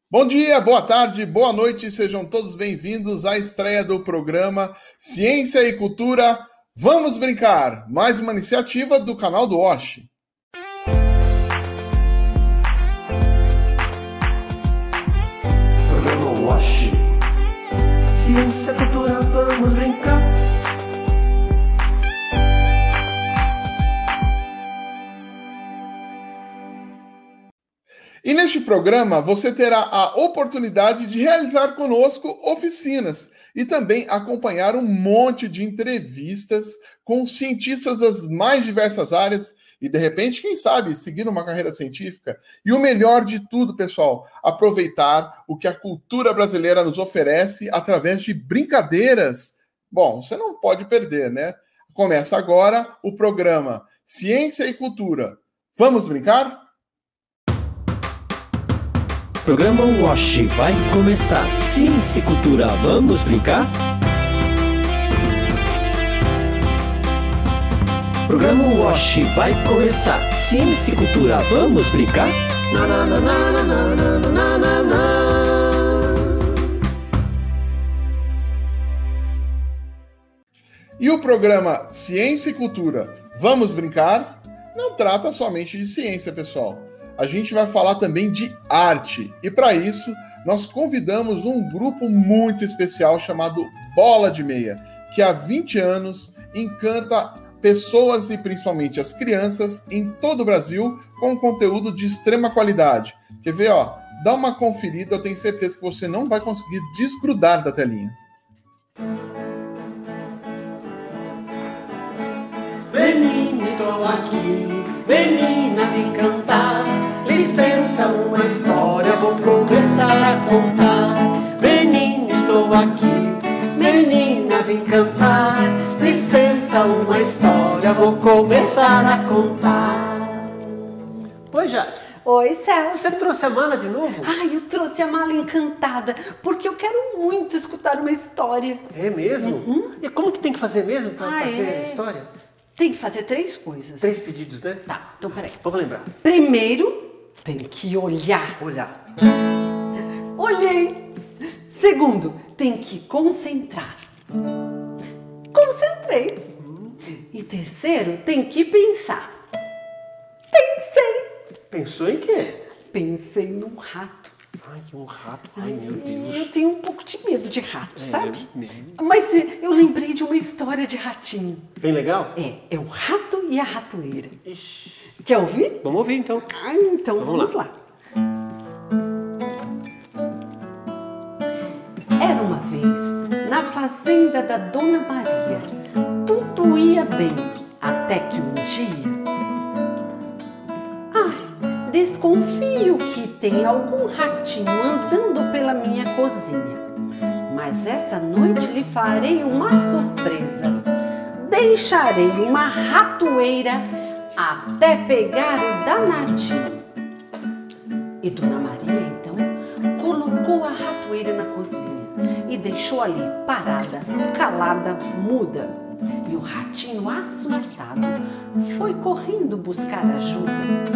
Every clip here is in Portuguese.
Bom dia, boa tarde, boa noite, sejam todos bem-vindos à estreia do programa Ciência e Cultura. Vamos brincar! Mais uma iniciativa do canal do Osh. Programa Osh. Ciência e Cultura, vamos brincar. E neste programa você terá a oportunidade de realizar conosco oficinas e também acompanhar um monte de entrevistas com cientistas das mais diversas áreas e, de repente, quem sabe, seguir uma carreira científica. E o melhor de tudo, pessoal, aproveitar o que a cultura brasileira nos oferece através de brincadeiras. Bom, você não pode perder, né? Começa agora o programa Ciência e Cultura. Vamos brincar? Programa Osh vai começar. Ciência e Cultura, vamos brincar? Programa Osh vai começar. Ciência e Cultura, vamos brincar? Na, na, na, na, na, na, na, na, na. E o programa Ciência e Cultura, vamos brincar? Não trata somente de ciência, pessoal. A gente vai falar também de arte. E para isso, nós convidamos um grupo muito especial chamado Bola de Meia, que há 20 anos encanta pessoas e principalmente as crianças em todo o Brasil com conteúdo de extrema qualidade. Quer ver, ó? Dá uma conferida, eu tenho certeza que você não vai conseguir desgrudar da telinha. Menina, estou aqui, menina, vem cantar. Licença, uma história vou começar a contar. Menina, estou aqui, menina, vem cantar. Licença, uma história vou começar a contar. Oi, Jaque. Oi, Celso. Você trouxe a mala de novo? Ai, eu trouxe a mala encantada, porque eu quero muito escutar uma história. É mesmo? Uhum. E como que tem que fazer mesmo para fazer a história? Tem que fazer 3 coisas. 3 pedidos, né? Tá, então peraí. Vamos lembrar. Primeiro, tem que olhar. Olhar. Olhei. Segundo, tem que concentrar. Concentrei. E terceiro, tem que pensar. Pensei. Pensou em quê? Pensei num rato. Ai, que um rato. Ai, meu Deus. Eu tenho um pouco de medo de rato, sabe? Mesmo. Mas eu lembrei de uma história de ratinho. Bem legal? É o rato e a ratoeira. Ixi. Quer ouvir? Vamos ouvir então. Ah, então vamos lá. Era uma vez, na fazenda da Dona Maria, tudo ia bem, até que um dia... Ai, desconfio que tem algum ratinho andando pela minha cozinha. Mas essa noite lhe farei uma surpresa. Deixarei uma ratoeira até pegar o danadinho. E Dona Maria, então, colocou a ratoeira na cozinha e deixou ali parada, calada, muda. E o ratinho, assustado, foi correndo buscar ajuda.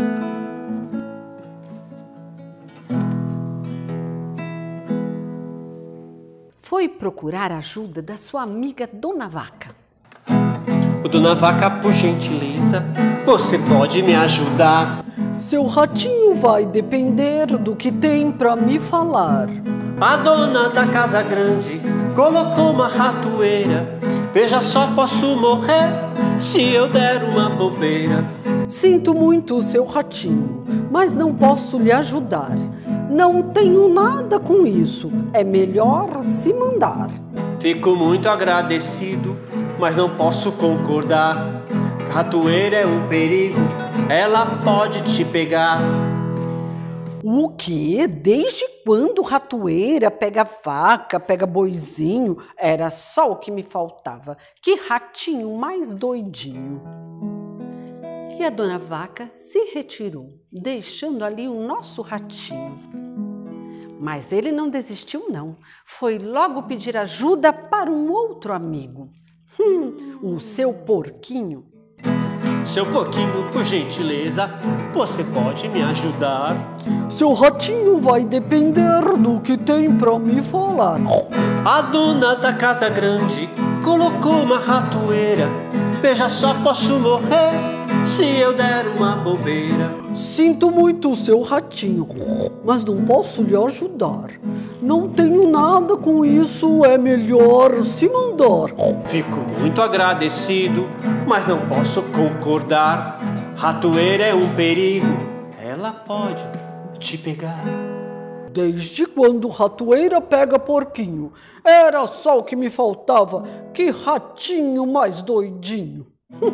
Foi procurar ajuda da sua amiga Dona Vaca. Ô, Dona Vaca, por gentileza, você pode me ajudar? Seu ratinho vai depender do que tem pra me falar. A dona da casa grande colocou uma ratoeira. Veja só, posso morrer se eu der uma bobeira. Sinto muito, seu ratinho, mas não posso lhe ajudar. Não tenho nada com isso, é melhor se mandar. Fico muito agradecido, mas não posso concordar. Ratoeira é um perigo, ela pode te pegar. O quê? Desde quando ratoeira pega vaca, pega boizinho? Era só o que me faltava. Que ratinho mais doidinho. E a Dona Vaca se retirou, deixando ali o nosso ratinho. Mas ele não desistiu, não. Foi logo pedir ajuda para um outro amigo. O seu porquinho. Seu porquinho, por gentileza, você pode me ajudar? Seu ratinho vai depender do que tem pra me falar. A dona da casa grande colocou uma ratoeira. Veja só, posso morrer se eu der uma bobeira. Sinto muito, seu ratinho, mas não posso lhe ajudar. Não tenho nada com isso, é melhor se mandar. Fico muito agradecido, mas não posso concordar. Ratoeira é um perigo, ela pode te pegar. Desde quando ratoeira pega porquinho? Era só o que me faltava. Que ratinho mais doidinho.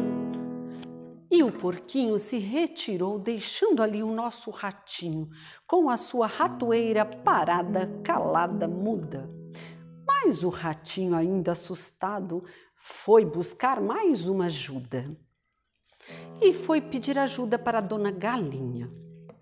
E o porquinho se retirou, deixando ali o nosso ratinho, com a sua ratoeira parada, calada, muda. Mas o ratinho, ainda assustado, foi buscar mais uma ajuda. E foi pedir ajuda para a Dona Galinha.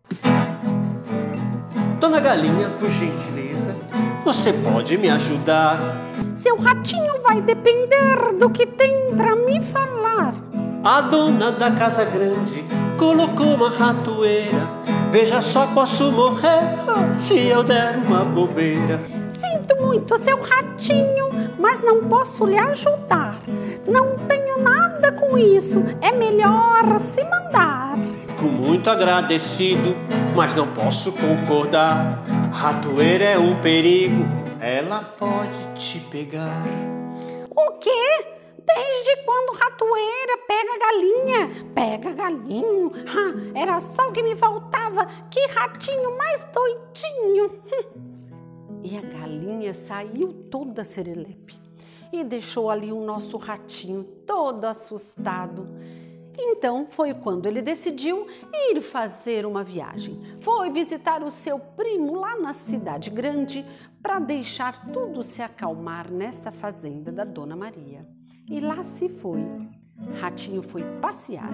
Dona Galinha, por gentileza, você pode me ajudar? Seu ratinho vai depender do que tem para me falar. A dona da casa grande colocou uma ratoeira. Veja só, posso morrer se eu der uma bobeira. Sinto muito, seu ratinho, mas não posso lhe ajudar. Não tenho nada com isso, é melhor se mandar. Fico muito agradecido, mas não posso concordar. Ratoeira é um perigo, ela pode te pegar. O quê? Desde quando ratoeira pega galinha? Pega galinho? Era só o que me faltava. Que ratinho mais doidinho. E a galinha saiu toda serelepe e deixou ali o nosso ratinho todo assustado. Então foi quando ele decidiu ir fazer uma viagem. Foi visitar o seu primo lá na cidade grande para deixar tudo se acalmar nessa fazenda da Dona Maria. E lá se foi. Ratinho foi passear.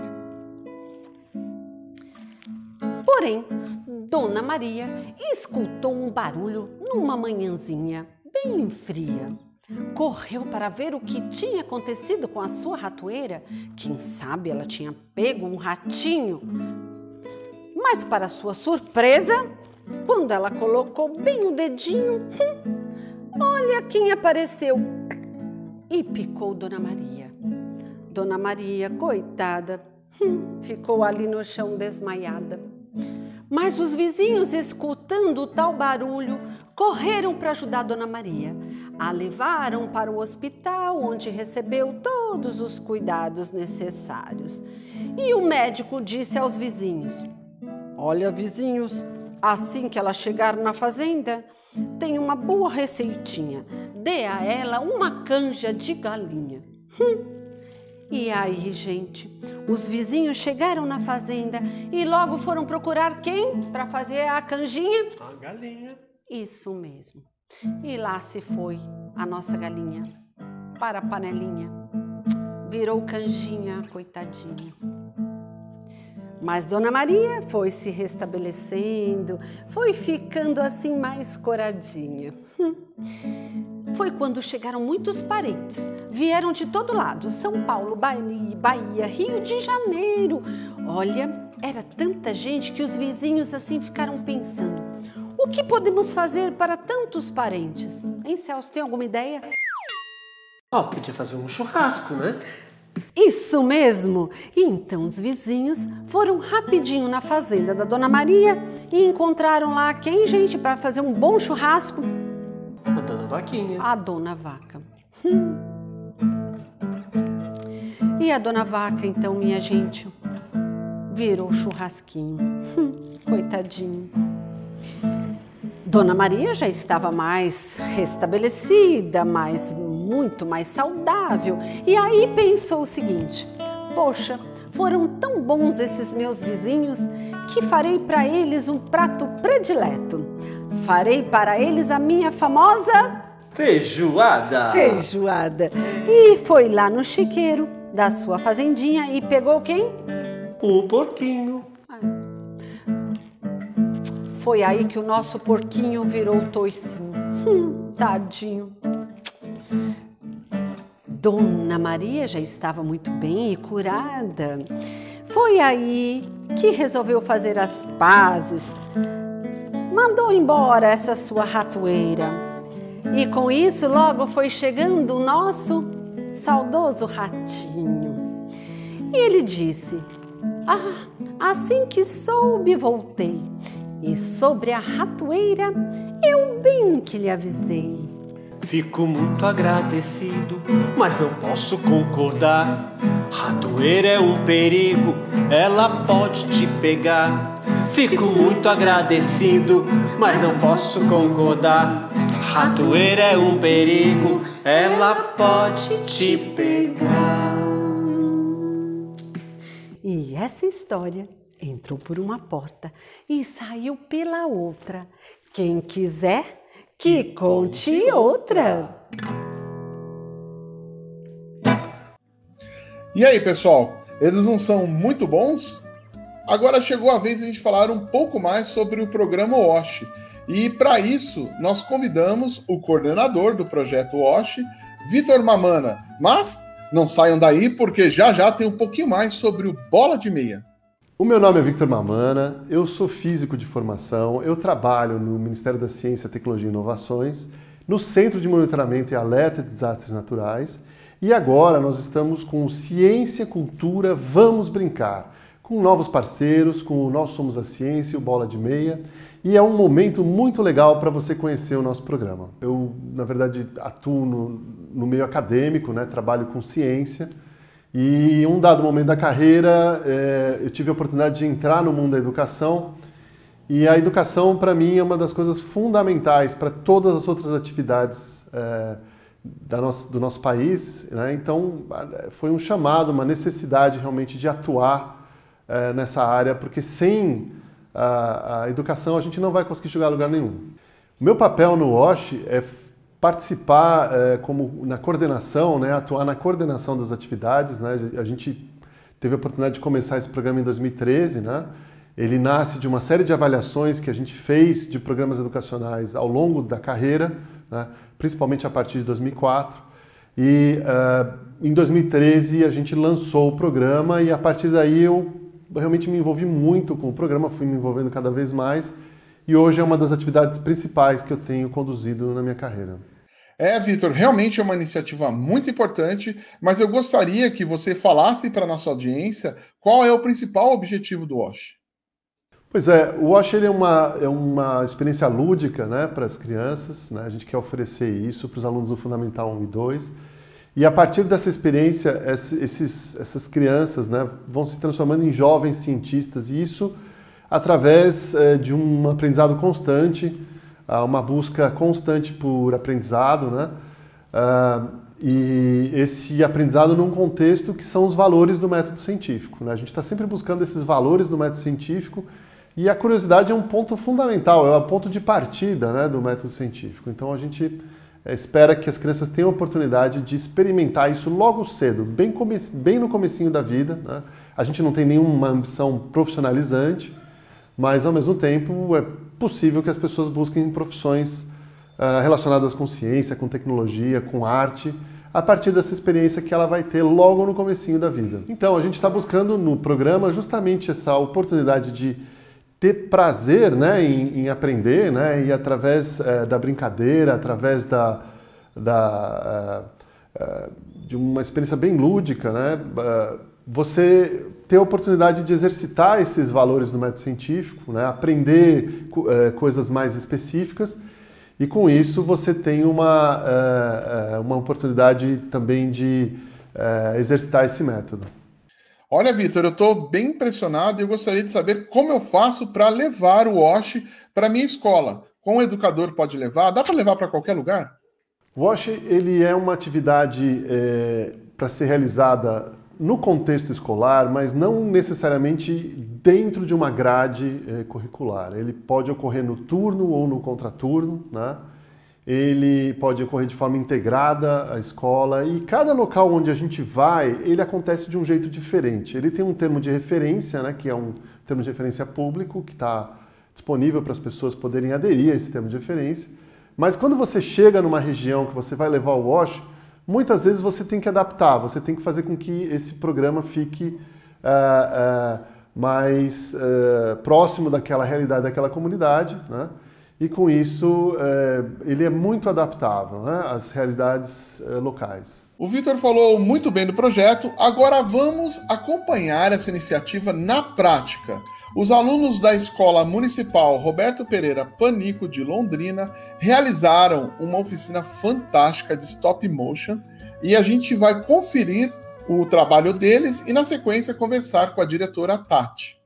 Porém, Dona Maria escutou um barulho numa manhãzinha bem fria. Correu para ver o que tinha acontecido com a sua ratoeira. Quem sabe ela tinha pego um ratinho. Mas para sua surpresa, quando ela colocou bem o dedinho, olha quem apareceu. E picou Dona Maria. Dona Maria, coitada, ficou ali no chão desmaiada. Mas os vizinhos, escutando o tal barulho, correram para ajudar Dona Maria. A levaram para o hospital, onde recebeu todos os cuidados necessários. E o médico disse aos vizinhos: olha, vizinhos, assim que ela chegar na fazenda, tem uma boa receitinha. Dê a ela uma canja de galinha. E aí, gente, os vizinhos chegaram na fazenda e logo foram procurar quem para fazer a canjinha? A galinha. Isso mesmo. E lá se foi a nossa galinha para a panelinha. Virou canjinha, coitadinha. Mas Dona Maria foi se restabelecendo, foi ficando assim mais coradinha. Foi quando chegaram muitos parentes. Vieram de todo lado, São Paulo, Bahia, Rio de Janeiro. Olha, era tanta gente que os vizinhos assim ficaram pensando: o que podemos fazer para tantos parentes? Hein, Celso, tem alguma ideia? Podia fazer um churrasco, né? Isso mesmo! E então os vizinhos foram rapidinho na fazenda da Dona Maria e encontraram lá quem, gente, para fazer um bom churrasco? A Dona Vaquinha. A Dona Vaca. E a Dona Vaca, então, minha gente, virou churrasquinho. Coitadinho. Dona Maria já estava mais restabelecida, muito mais saudável. E aí pensou o seguinte: poxa, foram tão bons esses meus vizinhos que farei para eles um prato predileto. Farei para eles a minha famosa feijoada. Feijoada. E foi lá no chiqueiro da sua fazendinha e pegou quem? O porquinho. Foi aí que o nosso porquinho virou toicinho. Tadinho. Dona Maria já estava muito bem e curada. Foi aí que resolveu fazer as pazes. Mandou embora essa sua ratoeira. E com isso logo foi chegando o nosso saudoso ratinho. E ele disse: "Ah, assim que soube, voltei. E sobre a ratoeira, eu bem que lhe avisei." Fico muito agradecido, mas não posso concordar. Ratoeira é um perigo, ela pode te pegar. Fico muito agradecido, mas não posso concordar. Ratoeira é um perigo, ela pode te pegar. E essa história entrou por uma porta e saiu pela outra. Quem quiser, que conte outra. E aí, pessoal, eles não são muito bons? Agora chegou a vez de a gente falar um pouco mais sobre o programa WASH. E para isso, nós convidamos o coordenador do projeto WASH, Vitor Mamana. Mas não saiam daí, porque já tem um pouquinho mais sobre o Bola de Meia. O meu nome é Victor Mamana, eu sou físico de formação, eu trabalho no Ministério da Ciência, Tecnologia e Inovações, no Centro de Monitoramento e Alerta de Desastres Naturais, e agora nós estamos com Ciência, Cultura, Vamos Brincar, com novos parceiros, com o Nós Somos a Ciência e o Bola de Meia, e é um momento muito legal para você conhecer o nosso programa. Eu, na verdade, atuo no meio acadêmico, né? Trabalho com ciência, e em um dado momento da carreira, eu tive a oportunidade de entrar no mundo da educação, e a educação, para mim, é uma das coisas fundamentais para todas as outras atividades do nosso país, né? Então, foi um chamado, uma necessidade realmente de atuar nessa área, porque sem a educação a gente não vai conseguir chegar a lugar nenhum. O meu papel no WASH é participar na coordenação, né, atuar na coordenação das atividades, né? A gente teve a oportunidade de começar esse programa em 2013, né? Ele nasce de uma série de avaliações que a gente fez de programas educacionais ao longo da carreira, né? Principalmente a partir de 2004. E em 2013 a gente lançou o programa e a partir daí eu realmente me envolvi muito com o programa, fui me envolvendo cada vez mais e hoje é uma das atividades principais que eu tenho conduzido na minha carreira. Vitor, realmente é uma iniciativa muito importante, mas eu gostaria que você falasse para a nossa audiência qual é o principal objetivo do WASH. Pois é, o WASH ele é uma experiência lúdica, né, para as crianças, né? A gente quer oferecer isso para os alunos do Fundamental 1 e 2. E a partir dessa experiência, essas crianças, né, vão se transformando em jovens cientistas, e isso através de um aprendizado constante, uma busca constante por aprendizado, né? E esse aprendizado num contexto que são os valores do método científico, né? A gente está sempre buscando esses valores do método científico e a curiosidade é um ponto fundamental, é o ponto de partida, né, do método científico. Então a gente espera que as crianças tenham a oportunidade de experimentar isso logo cedo, bem no comecinho da vida, né? A gente não tem nenhuma ambição profissionalizante, mas ao mesmo tempo é possível que as pessoas busquem profissões relacionadas com ciência, com tecnologia, com arte, a partir dessa experiência que ela vai ter logo no comecinho da vida. Então, a gente está buscando no programa justamente essa oportunidade de ter prazer, né, em aprender, né, e através da brincadeira, através de uma experiência bem lúdica, né, você ter a oportunidade de exercitar esses valores do método científico, né, aprender coisas mais específicas, e com isso você tem uma oportunidade também de exercitar esse método. Olha, Vitor, eu estou bem impressionado e eu gostaria de saber como eu faço para levar o WASH para a minha escola. Como o educador pode levar? Dá para levar para qualquer lugar? O WASH ele é uma atividade para ser realizada no contexto escolar, mas não necessariamente dentro de uma grade curricular. Ele pode ocorrer no turno ou no contraturno, né? Ele pode ocorrer de forma integrada à escola e cada local onde a gente vai, ele acontece de um jeito diferente. Ele tem um termo de referência, né, que é um termo de referência público, que está disponível para as pessoas poderem aderir a esse termo de referência. Mas quando você chega numa região que você vai levar o WASH, muitas vezes você tem que adaptar, você tem que fazer com que esse programa fique mais próximo daquela realidade, daquela comunidade, né? E com isso ele é muito adaptável, né, às realidades locais. O Vitor falou muito bem do projeto, agora vamos acompanhar essa iniciativa na prática. Os alunos da Escola Municipal Roberto Pereira Panico de Londrina realizaram uma oficina fantástica de stop motion e a gente vai conferir o trabalho deles e, na sequência, conversar com a diretora Tati.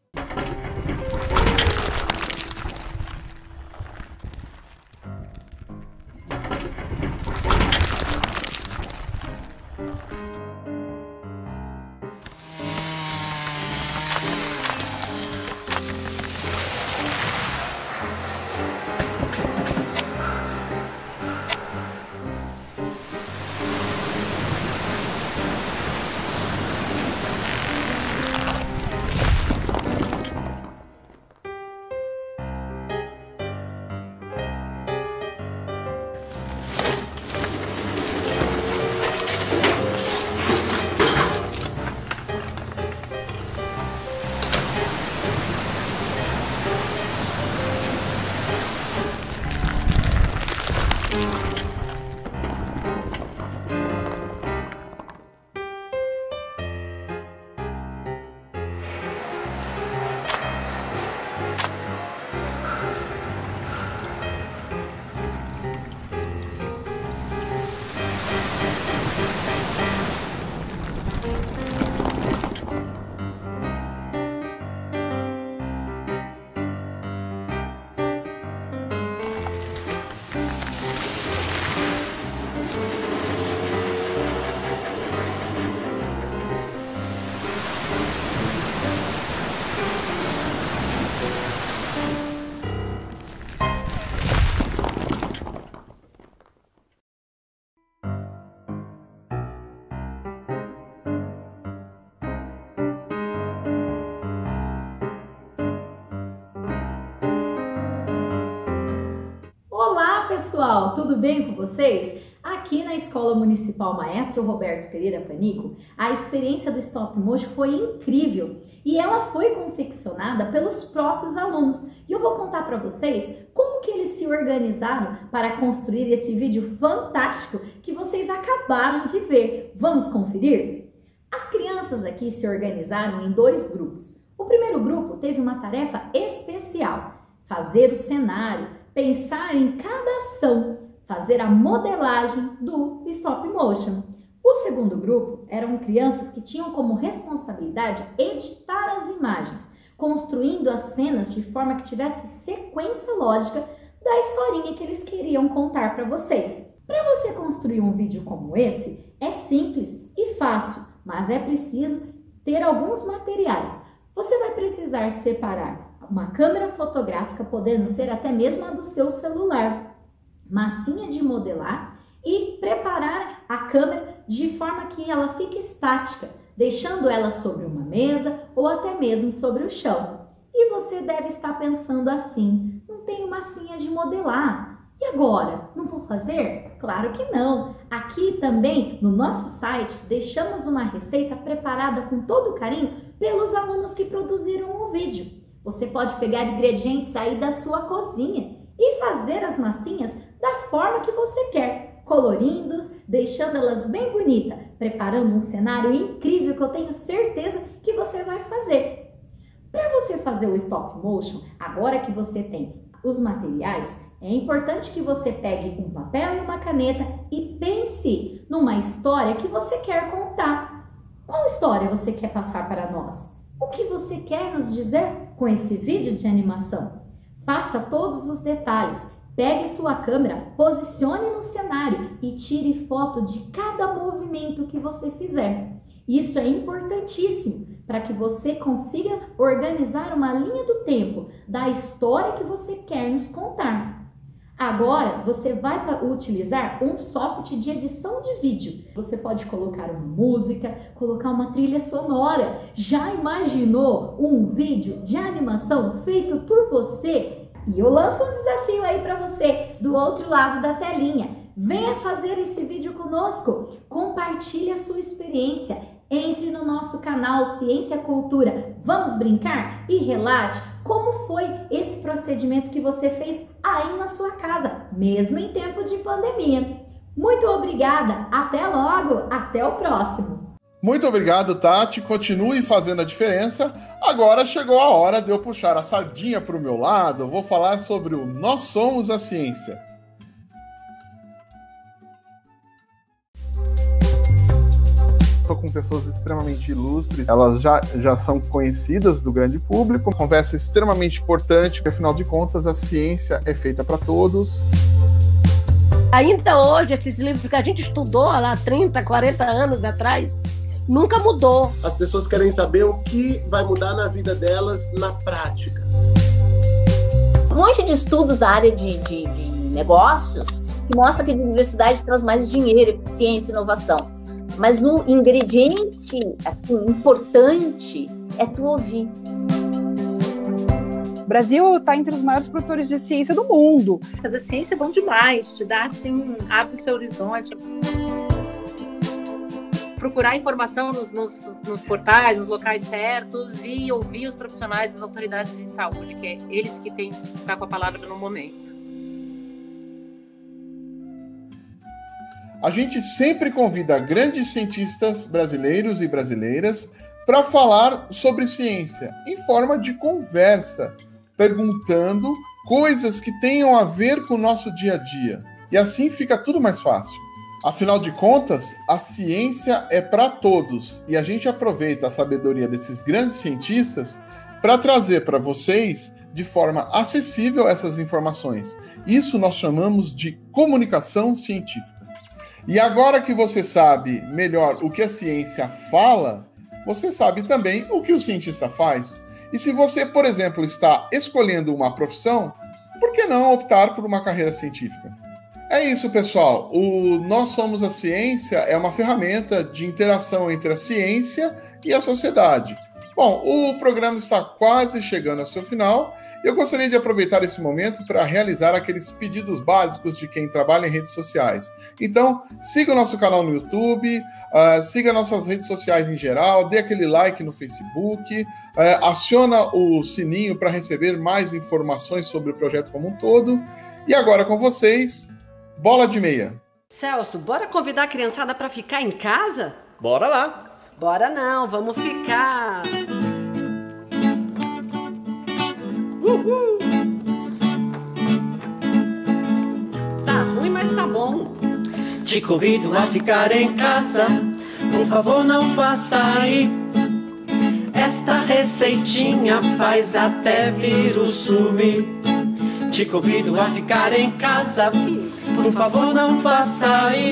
Pessoal, tudo bem com vocês? Aqui na Escola Municipal Maestro Roberto Pereira Panico, a experiência do stop motion foi incrível e ela foi confeccionada pelos próprios alunos. E eu vou contar para vocês como que eles se organizaram para construir esse vídeo fantástico que vocês acabaram de ver. Vamos conferir? As crianças aqui se organizaram em 2 grupos. O primeiro grupo teve uma tarefa especial: fazer o cenário, pensar em cada ação, fazer a modelagem do stop motion. O segundo grupo eram crianças que tinham como responsabilidade editar as imagens, construindo as cenas de forma que tivesse sequência lógica da historinha que eles queriam contar para vocês. Para você construir um vídeo como esse, é simples e fácil, mas é preciso ter alguns materiais. Você vai precisar separar uma câmera fotográfica, podendo ser até mesmo a do seu celular, massinha de modelar e preparar a câmera de forma que ela fique estática, deixando ela sobre uma mesa ou até mesmo sobre o chão. E você deve estar pensando assim: não tenho massinha de modelar, e agora? Não vou fazer? Claro que não! Aqui também no nosso site deixamos uma receita preparada com todo carinho pelos alunos que produziram o vídeo. Você pode pegar ingredientes aí da sua cozinha e fazer as massinhas da forma que você quer, colorindo, deixando elas bem bonitas, preparando um cenário incrível que eu tenho certeza que você vai fazer. Para você fazer o stop motion, agora que você tem os materiais, é importante que você pegue um papel e uma caneta e pense numa história que você quer contar. Qual história você quer passar para nós? O que você quer nos dizer com esse vídeo de animação? Faça todos os detalhes, pegue sua câmera, posicione no cenário e tire foto de cada movimento que você fizer. Isso é importantíssimo para que você consiga organizar uma linha do tempo da história que você quer nos contar. Agora, você vai utilizar um software de edição de vídeo. Você pode colocar uma música, colocar uma trilha sonora. Já imaginou um vídeo de animação feito por você? E eu lanço um desafio aí para você do outro lado da telinha. Venha fazer esse vídeo conosco, compartilhe a sua experiência, entre no nosso canal Ciência Cultura, vamos brincar? E relate como foi esse procedimento que você fez aí na sua casa, mesmo em tempo de pandemia. Muito obrigada, até logo, até o próximo. Muito obrigado, Tati. Continue fazendo a diferença. Agora chegou a hora de eu puxar a sardinha para o meu lado. Eu vou falar sobre o Nós Somos a Ciência. Estou com pessoas extremamente ilustres, elas já são conhecidas do grande público. Conversa extremamente importante, porque afinal de contas a ciência é feita para todos. Ainda hoje, esses livros que a gente estudou lá 30, 40 anos atrás, nunca mudou. As pessoas querem saber o que vai mudar na vida delas na prática. Um monte de estudos da área de negócios que mostra que a diversidade traz mais dinheiro, eficiência e inovação. Mas um ingrediente assim, importante é tu ouvir. O Brasil está entre os maiores produtores de ciência do mundo. Fazer ciência é bom demais, abre o seu horizonte. Procurar informação nos portais, nos locais certos e ouvir os profissionais, as autoridades de saúde, que é eles que têm que estar com a palavra no momento. A gente sempre convida grandes cientistas brasileiros e brasileiras para falar sobre ciência em forma de conversa, perguntando coisas que tenham a ver com o nosso dia a dia. E assim fica tudo mais fácil. Afinal de contas, a ciência é para todos e a gente aproveita a sabedoria desses grandes cientistas para trazer para vocês de forma acessível essas informações. Isso nós chamamos de comunicação científica. E agora que você sabe melhor o que a ciência fala, você sabe também o que o cientista faz. E se você, por exemplo, está escolhendo uma profissão, por que não optar por uma carreira científica? É isso, pessoal. O Nós Somos a Ciência é uma ferramenta de interação entre a ciência e a sociedade. Bom, o programa está quase chegando ao seu final. Eu gostaria de aproveitar esse momento para realizar aqueles pedidos básicos de quem trabalha em redes sociais. Então, siga o nosso canal no YouTube, siga nossas redes sociais em geral, dê aquele like no Facebook, aciona o sininho para receber mais informações sobre o projeto como um todo. E agora com vocês, Bola de Meia. Celso, bora convidar a criançada para ficar em casa? Bora lá. Bora não, vamos ficar... Tá ruim, mas tá bom. Te convido a ficar em casa, por favor não vá sair. Esta receitinha faz até vírus sumir. Te convido a ficar em casa, por favor não vá sair.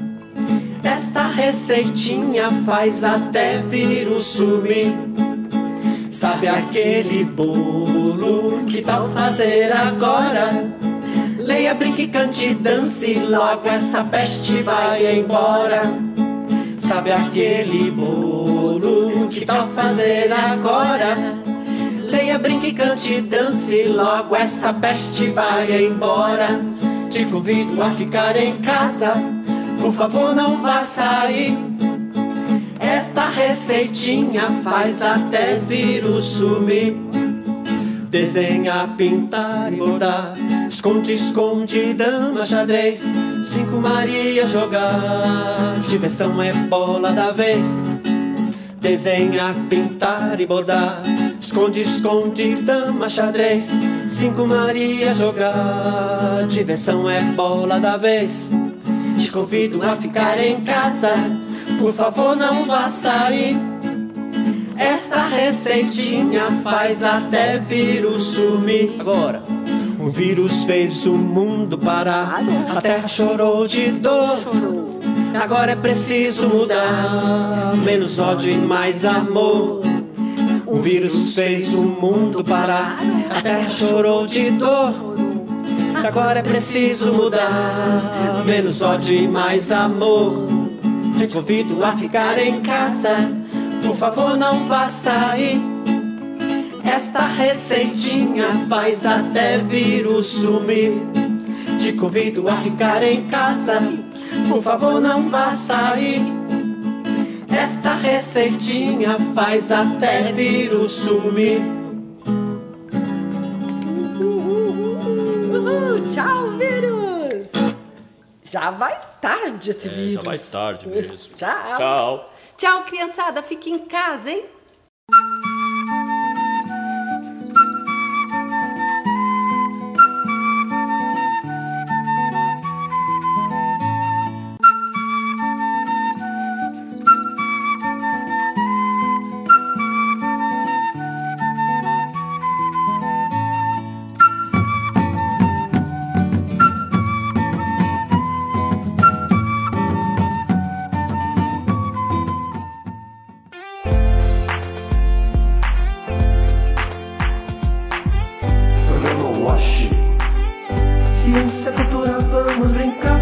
Esta receitinha faz até vírus sumir. Sabe aquele bolo, que tal fazer agora? Leia, brinque, cante, dance, logo esta peste vai embora. Sabe aquele bolo, que tal fazer agora? Leia, brinque, cante, dance, logo esta peste vai embora. Te convido a ficar em casa, por favor não vá sair. Esta receitinha faz até vírus sumir. Desenhar, pintar e bordar, esconde, esconde, dama, xadrez, 5 Maria jogar, diversão é bola da vez. Desenhar, pintar e bordar, esconde, esconde, dama, xadrez, 5 Maria jogar, diversão é bola da vez. Te convido a ficar em casa, por favor não vá sair. Esta receitinha faz até vírus sumir. Agora, o vírus fez o mundo parar, a terra chorou de dor. Agora é preciso mudar, menos ódio e mais amor. O vírus fez o mundo parar, a terra chorou de dor. Agora é preciso mudar, menos ódio e mais amor. Te convido a ficar em casa, por favor não vá sair. Esta receitinha faz até vírus sumir. te convido a ficar em casa. Por favor, não vá sair. Esta receitinha faz até vírus sumir. Tchau, vírus! Já vai tarde esse vírus. Já vai tarde mesmo. Tchau. Tchau. Tchau, criançada. Fique em casa, hein? Ciência, cultura, vamos brincar.